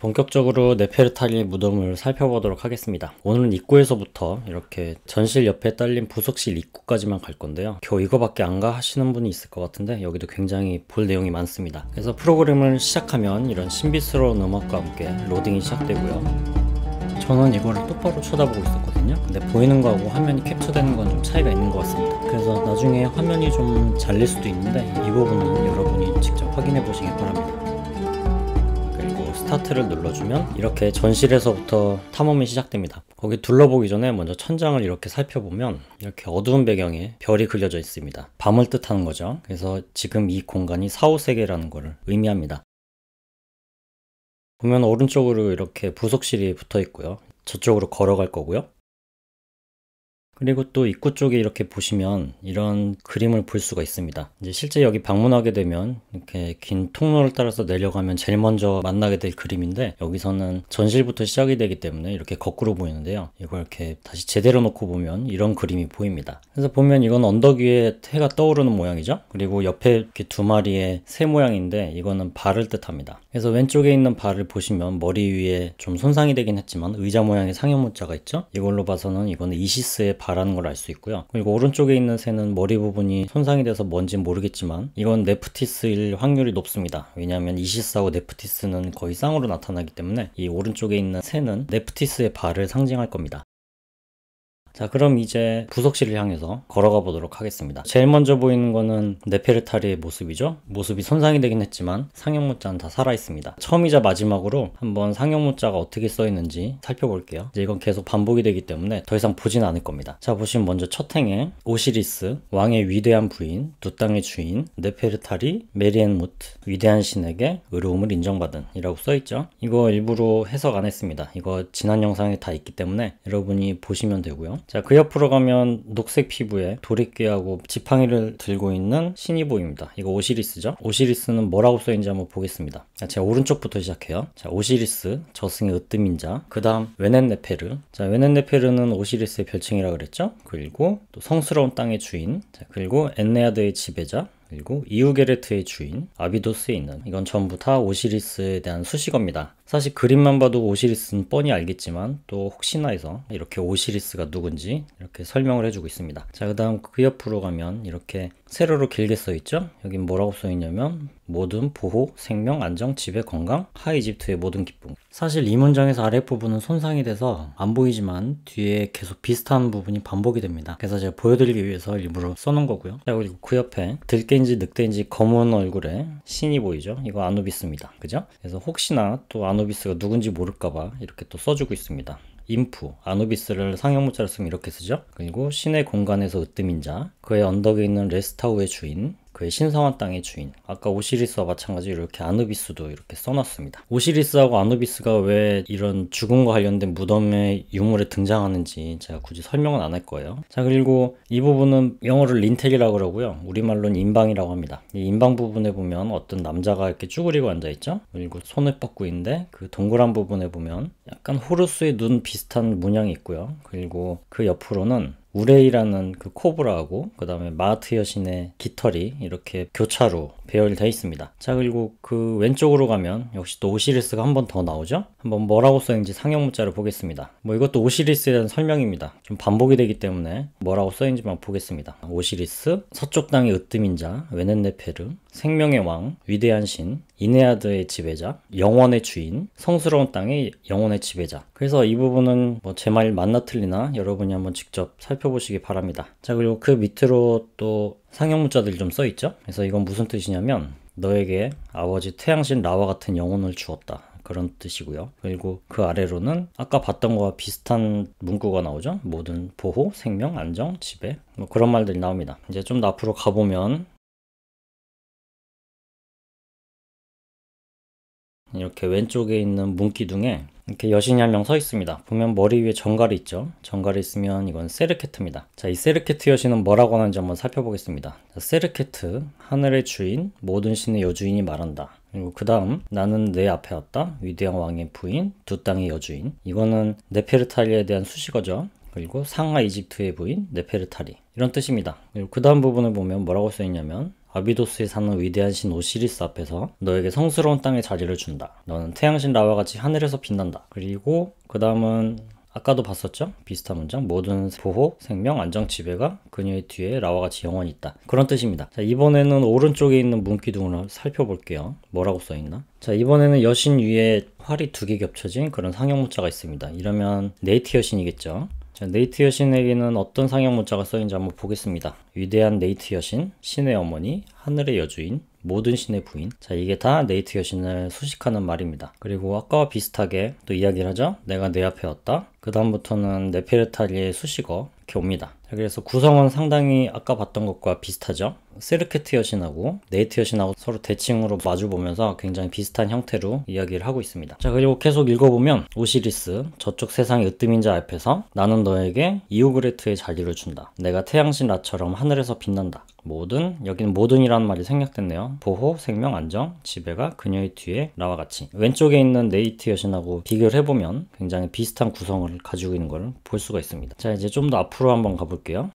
본격적으로 네페르타리의 무덤을 살펴보도록 하겠습니다. 오늘은 입구에서부터 이렇게 전실 옆에 딸린 부속실 입구까지만 갈 건데요. 겨우 이거밖에 안 가 하시는 분이 있을 것 같은데 여기도 굉장히 볼 내용이 많습니다. 그래서 프로그램을 시작하면 이런 신비스러운 음악과 함께 로딩이 시작되고요. 저는 이거를 똑바로 쳐다보고 있었거든요. 근데 보이는 거하고 화면이 캡처되는 건 좀 차이가 있는 것 같습니다. 그래서 나중에 화면이 좀 잘릴 수도 있는데 이 부분은 여러분이 직접 확인해 보시기 바랍니다. 스타트를 눌러주면 이렇게 전실에서부터 탐험이 시작됩니다. 거기 둘러보기 전에 먼저 천장을 이렇게 살펴보면 이렇게 어두운 배경에 별이 그려져 있습니다. 밤을 뜻하는 거죠. 그래서 지금 이 공간이 사후세계라는 것을 의미합니다. 보면 오른쪽으로 이렇게 부속실이 붙어 있고요. 저쪽으로 걸어갈 거고요. 그리고 또 입구 쪽에 이렇게 보시면 이런 그림을 볼 수가 있습니다. 이제 실제 여기 방문하게 되면 이렇게 긴 통로를 따라서 내려가면 제일 먼저 만나게 될 그림인데, 여기서는 전실부터 시작이 되기 때문에 이렇게 거꾸로 보이는데요. 이걸 이렇게 다시 제대로 놓고 보면 이런 그림이 보입니다. 그래서 보면 이건 언덕 위에 해가 떠오르는 모양이죠. 그리고 옆에 이렇게 두 마리의 새 모양인데 이거는 발을 뜻합니다. 그래서 왼쪽에 있는 발을 보시면 머리 위에 좀 손상이 되긴 했지만 의자 모양의 상형문자가 있죠. 이걸로 봐서는 이거는 이시스의 발하는 걸 알 수 있고요. 그리고 오른쪽에 있는 새는 머리 부분이 손상이 돼서 뭔진 모르겠지만 이건 네프티스일 확률이 높습니다. 왜냐하면 이시스하고 네프티스는 거의 쌍으로 나타나기 때문에 이 오른쪽에 있는 새는 네프티스의 발을 상징할 겁니다. 자, 그럼 이제 부속실을 향해서 걸어가 보도록 하겠습니다. 제일 먼저 보이는 거는 네페르타리의 모습이죠. 모습이 손상이 되긴 했지만 상형문자는 다 살아있습니다. 처음이자 마지막으로 한번 상형문자가 어떻게 써있는지 살펴볼게요. 이제 이건 계속 반복이 되기 때문에 더 이상 보진 않을 겁니다. 자, 보시면 먼저 첫 행에 오시리스, 왕의 위대한 부인, 두 땅의 주인, 네페르타리, 메리엔무트, 위대한 신에게 의로움을 인정받은 이라고 써있죠. 이거 일부러 해석 안 했습니다. 이거 지난 영상에 다 있기 때문에 여러분이 보시면 되고요. 자, 그 옆으로 가면 녹색 피부에 도리깨하고 지팡이를 들고 있는 신이 보입니다. 이거 오시리스죠. 오시리스는 뭐라고 써있는지 한번 보겠습니다. 자, 제가 오른쪽부터 시작해요. 자, 오시리스, 저승의 으뜸인자. 그 다음 웨넨네페르. 자, 웨넨네페르는 오시리스의 별칭이라 그랬죠. 그리고 또 성스러운 땅의 주인. 자, 그리고 엔네아드의 지배자. 그리고 이우게레트의 주인 아비도스에 있는, 이건 전부 다 오시리스에 대한 수식어입니다. 사실 그림만 봐도 오시리스는 뻔히 알겠지만 또 혹시나 해서 이렇게 오시리스가 누군지 이렇게 설명을 해주고 있습니다. 자, 그 다음 그 옆으로 가면 이렇게 세로로 길게 써있죠. 여긴 뭐라고 써있냐면 모든 보호, 생명, 안정, 지배, 건강, 하이집트의 모든 기쁨. 사실 이 문장에서 아랫부분은 손상이 돼서 안 보이지만 뒤에 계속 비슷한 부분이 반복이 됩니다. 그래서 제가 보여드리기 위해서 일부러 써놓은 거고요. 자, 그리고 그 옆에 들깨인지 늑대인지 검은 얼굴에 신이 보이죠. 이거 아누비스입니다. 그죠? 그래서 혹시나 또 아누비스가 누군지 모를까봐 이렇게 또 써주고 있습니다. 인프, 아누비스를 상형문자로 쓰면 이렇게 쓰죠. 그리고 신의 공간에서 으뜸인 자, 그의 언덕에 있는 레스타우의 주인, 그의 신성한 땅의 주인. 아까 오시리스와 마찬가지로 이렇게 아누비스도 이렇게 써놨습니다. 오시리스하고 아누비스가 왜 이런 죽음과 관련된 무덤의 유물에 등장하는지 제가 굳이 설명은 안 할 거예요. 자, 그리고 이 부분은 영어로 린텔이라고 그러고요. 우리말로는 인방이라고 합니다. 이 인방 부분에 보면 어떤 남자가 이렇게 쭈그리고 앉아있죠. 그리고 손을 뻗고 있는데 그 동그란 부분에 보면 약간 호루스의 눈 비슷한 문양이 있고요. 그리고 그 옆으로는 우레이라는 그 코브라하고 그 다음에 마하트 여신의 깃털이 이렇게 교차로 배열되어 있습니다. 자, 그리고 그 왼쪽으로 가면 역시 또 오시리스가 한 번 더 나오죠. 한번 뭐라고 써있는지 상형문자를 보겠습니다. 뭐 이것도 오시리스에 대한 설명입니다. 좀 반복이 되기 때문에 뭐라고 써있는지만 보겠습니다. 오시리스, 서쪽 땅의 으뜸인 자, 웨넨네페르, 생명의 왕, 위대한 신, 이네아드의 지배자, 영원의 주인, 성스러운 땅의 영원의 지배자. 그래서 이 부분은 뭐 제 말 맞나 틀리나 여러분이 한번 직접 살펴보시기 바랍니다. 자, 그리고 그 밑으로 또 상형문자들이 좀 써있죠. 그래서 이건 무슨 뜻이냐면 너에게 아버지 태양신 라와 같은 영혼을 주었다, 그런 뜻이고요. 그리고 그 아래로는 아까 봤던 거와 비슷한 문구가 나오죠. 모든 보호, 생명, 안정, 지배, 뭐 그런 말들이 나옵니다. 이제 좀 더 앞으로 가보면 이렇게 왼쪽에 있는 문기둥에 이렇게 여신이 한 명 서 있습니다. 보면 머리 위에 정갈이 있죠. 정갈이 있으면 이건 세르케트입니다. 자, 이 세르케트 여신은 뭐라고 하는지 한번 살펴보겠습니다. 자, 세르케트, 하늘의 주인, 모든 신의 여주인이 말한다. 그리고 그 다음, 나는 내 앞에 왔다, 위대한 왕의 부인, 두 땅의 여주인. 이거는 네페르타리에 대한 수식어죠. 그리고 상하 이집트의 부인 네페르타리, 이런 뜻입니다. 그리고 그 다음 부분을 보면 뭐라고 써있냐면 아비도스에 사는 위대한 신 오시리스 앞에서 너에게 성스러운 땅의 자리를 준다. 너는 태양신 라와 같이 하늘에서 빛난다. 그리고 그 다음은 아까도 봤었죠? 비슷한 문장. 모든 보호, 생명, 안정, 지배가 그녀의 뒤에 라와 같이 영원히 있다. 그런 뜻입니다. 자, 이번에는 오른쪽에 있는 문기둥을 살펴볼게요. 뭐라고 써있나? 자, 이번에는 여신 위에 활이 2개 겹쳐진 그런 상형 문자가 있습니다. 이러면 네이트 여신이겠죠? 자, 네이트 여신에게는 어떤 상형 문자가 써있는지 한번 보겠습니다. 위대한 네이트 여신, 신의 어머니, 하늘의 여주인, 모든 신의 부인. 자, 이게 다 네이트 여신을 수식하는 말입니다. 그리고 아까와 비슷하게 또 이야기를 하죠. 내가 내 앞에 왔다. 그 다음부터는 네페르타리의 수식어 이렇게 옵니다. 자, 그래서 구성은 상당히 아까 봤던 것과 비슷하죠. 세르케트 여신하고 네이트 여신하고 서로 대칭으로 마주보면서 굉장히 비슷한 형태로 이야기를 하고 있습니다. 자, 그리고 계속 읽어보면 오시리스, 저쪽 세상의 으뜸인 자 앞에서 나는 너에게 이오그레트의 자리를 준다. 내가 태양신 라처럼 하늘에서 빛난다. 모든, 여기는 모든이라는 말이 생략됐네요. 보호, 생명, 안정, 지배가 그녀의 뒤에 라와 같이. 왼쪽에 있는 네이트 여신하고 비교를 해보면 굉장히 비슷한 구성을 가지고 있는 걸 볼 수가 있습니다. 자, 이제 좀 더 앞으로 한번 가볼게요.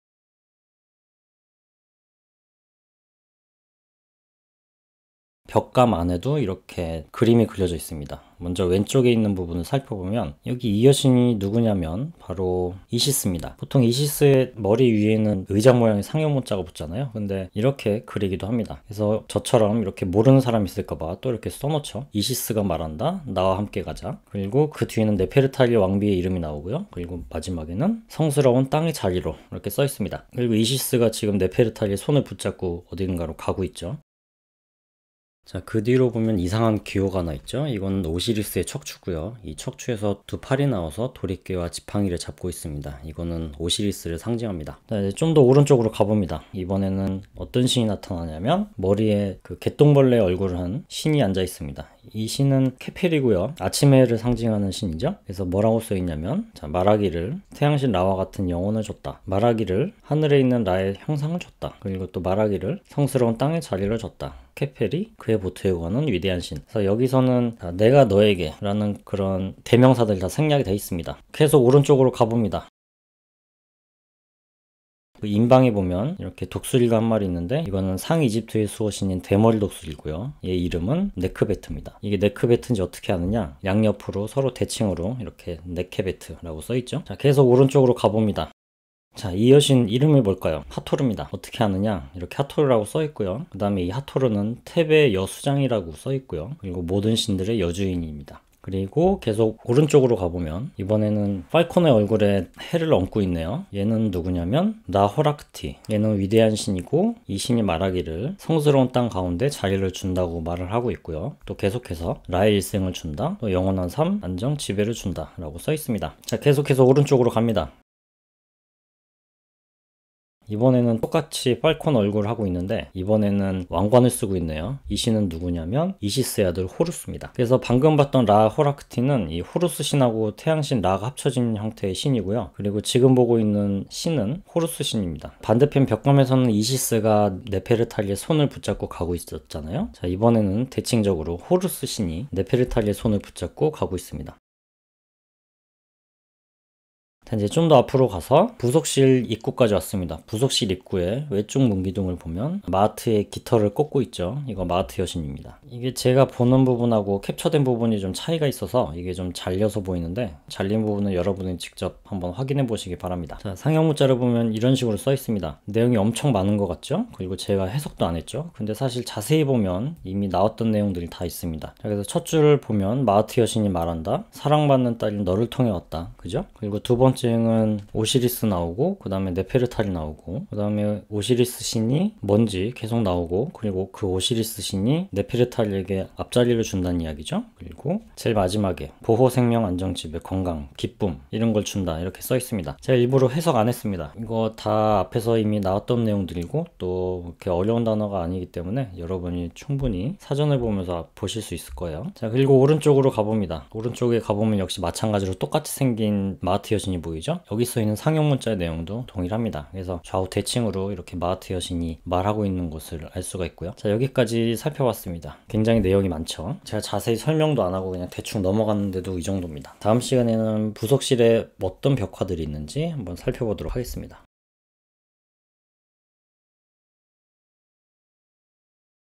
벽감 안에도 이렇게 그림이 그려져 있습니다. 먼저 왼쪽에 있는 부분을 살펴보면 여기 이 여신이 누구냐면 바로 이시스입니다. 보통 이시스의 머리 위에는 의장 모양의 상형 문자가 붙잖아요. 근데 이렇게 그리기도 합니다. 그래서 저처럼 이렇게 모르는 사람이 있을까봐 또 이렇게 써놓죠. 이시스가 말한다. 나와 함께 가자. 그리고 그 뒤에는 네페르타리 왕비의 이름이 나오고요. 그리고 마지막에는 성스러운 땅의 자리로 이렇게 써 있습니다. 그리고 이시스가 지금 네페르타리의 손을 붙잡고 어딘가로 가고 있죠. 자, 그 뒤로 보면 이상한 기호가 하나 있죠. 이건 오시리스의 척추고요. 이 척추에서 2팔이 나와서 도리깨와 지팡이를 잡고 있습니다. 이거는 오시리스를 상징합니다. 자, 이제 좀 더 오른쪽으로 가봅니다. 이번에는 어떤 신이 나타나냐면 머리에 그 개똥벌레 얼굴을 한 신이 앉아 있습니다. 이 신은 케펠이고요. 아침의 해를 상징하는 신이죠. 그래서 뭐라고 써있냐면, 자, 말하기를 태양신 라와 같은 영혼을 줬다. 말하기를 하늘에 있는 라의 형상을 줬다. 그리고 또 말하기를 성스러운 땅의 자리를 줬다. 케펠이 그의 보트에 관한 위대한 신. 그래서 여기서는 내가 너에게 라는 그런 대명사들이 다 생략이 되어 있습니다. 계속 오른쪽으로 가봅니다. 그 인방에 보면 이렇게 독수리가 한 마리 있는데 이거는 상이집트의 수호신인 대머리 독수리고요. 얘 이름은 네크베트입니다. 이게 네크베트인지 어떻게 아느냐? 양옆으로 서로 대칭으로 이렇게 네케베트라고 써있죠. 자, 계속 오른쪽으로 가봅니다. 자, 이 여신 이름이 뭘까요? 하토르입니다. 어떻게 아느냐? 이렇게 하토르라고 써있고요. 그 다음에 이 하토르는 테베의 여수장이라고 써있고요. 그리고 모든 신들의 여주인입니다. 그리고 계속 오른쪽으로 가보면 이번에는 팔콘의 얼굴에 해를 얹고 있네요. 얘는 누구냐면 나호라크티. 얘는 위대한 신이고 이 신이 말하기를 성스러운 땅 가운데 자리를 준다고 말을 하고 있고요. 또 계속해서 라의 일생을 준다. 또 영원한 삶, 안정, 지배를 준다 라고 써 있습니다. 자, 계속해서 오른쪽으로 갑니다. 이번에는 똑같이 팔콘 얼굴을 하고 있는데 이번에는 왕관을 쓰고 있네요. 이 신은 누구냐면 이시스의 아들 호루스입니다. 그래서 방금 봤던 라 호라크티는 이 호루스 신하고 태양신 라가 합쳐진 형태의 신이고요. 그리고 지금 보고 있는 신은 호루스 신입니다. 반대편 벽감에서는 이시스가 네페르타리의 손을 붙잡고 가고 있었잖아요. 자, 이번에는 대칭적으로 호루스 신이 네페르타리의 손을 붙잡고 가고 있습니다. 이제 좀 더 앞으로 가서 부속실 입구까지 왔습니다. 부속실 입구에 외쪽 문기둥을 보면 마하트의 깃털을 꽂고 있죠. 이거 마하트 여신입니다. 이게 제가 보는 부분하고 캡처된 부분이 좀 차이가 있어서 이게 좀 잘려서 보이는데 잘린 부분은 여러분이 직접 한번 확인해 보시기 바랍니다. 자, 상형 문자를 보면 이런 식으로 써 있습니다. 내용이 엄청 많은 것 같죠? 그리고 제가 해석도 안 했죠? 근데 사실 자세히 보면 이미 나왔던 내용들이 다 있습니다. 자, 그래서 첫 줄을 보면 마하트 여신이 말한다. 사랑받는 딸인 너를 통해 왔다. 그죠? 그리고 두 번째는 오시리스 나오고 그 다음에 네페르타리 나오고 그 다음에 오시리스 신이 뭔지 계속 나오고 그리고 그 오시리스 신이 네페르타리에게 앞자리를 준다는 이야기죠. 그리고 제일 마지막에 보호, 생명, 안정, 지배, 건강, 기쁨 이런 걸 준다 이렇게 써 있습니다. 제가 일부러 해석 안 했습니다. 이거 다 앞에서 이미 나왔던 내용들이고 또 이렇게 어려운 단어가 아니기 때문에 여러분이 충분히 사전을 보면서 보실 수 있을 거예요. 자, 그리고 오른쪽으로 가봅니다. 오른쪽에 가보면 역시 마찬가지로 똑같이 생긴 마하트 여신이 보이죠? 여기 써 있는 상형 문자의 내용도 동일합니다. 그래서 좌우 대칭으로 이렇게 마하트 여신이 말하고 있는 것을 알 수가 있고요. 자, 여기까지 살펴봤습니다. 굉장히 내용이 많죠. 제가 자세히 설명도 안 하고 그냥 대충 넘어갔는데도 이 정도입니다. 다음 시간에는 부속실에 어떤 벽화들이 있는지 한번 살펴보도록 하겠습니다.